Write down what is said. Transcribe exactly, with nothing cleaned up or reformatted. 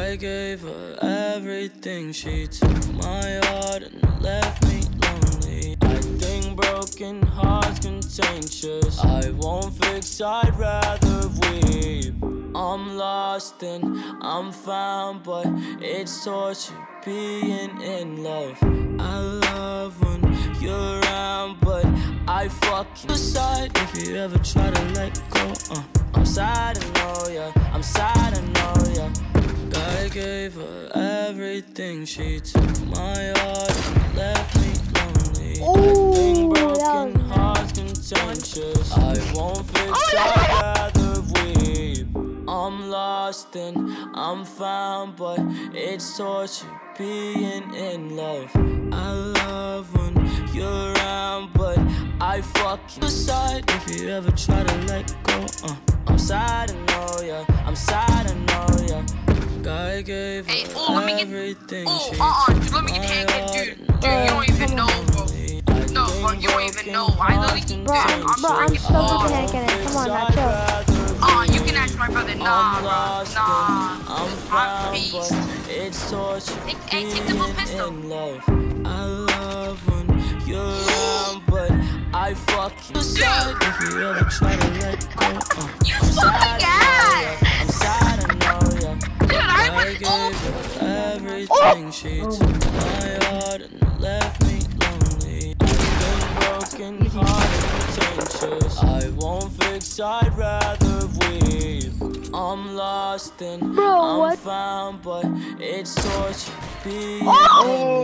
I gave her everything, she took my heart and left me lonely. I think broken hearts contagious. I won't fix, I'd rather weep. I'm lost and I'm found, but it's torture being in love. I love when you're around, but I fucking decide if you ever try to let go. uh, I'm sad, I know, yeah, I'm sad, I know, yeah. I gave her everything, she took my heart and left me lonely. Ooh, I think broken that was hearts contagious. I won't fix, I'd rather weep. I'm lost and I'm found, but it's torture being in love. I love when you're around, but I fucking decide if you ever try to let go. uh, I'm sad, I know, yeah, I'm sad, I know, yeah. I gave her Hey, oh, let me get, everything, oh, she uh-uh, took dude, let me get the my handgun, heart dude, and dude, you don't left even me know, bro. lonely. No, bro, you don't even know. I literally can Bro, I'm, bro, I'm so good at handgun. Come on, now chill. Uh, you can ask my brother. Nah, bro. Nah. I'm My found, beast. but it's torture Hey, hey, take the little pistol. in love. I love when you're around, but I fucking decide if you ever try to let go. uh, You I'm sad, fucking I know, ass. yeah, I'm sad, I know, yeah. Dude, I I was gave her everything, she took my heart and left me lonely. I've been broken hearts contagious. I won't fix, I'd rather weep. I'm lost and Bro, I'm what? found, but it's torture being Oh!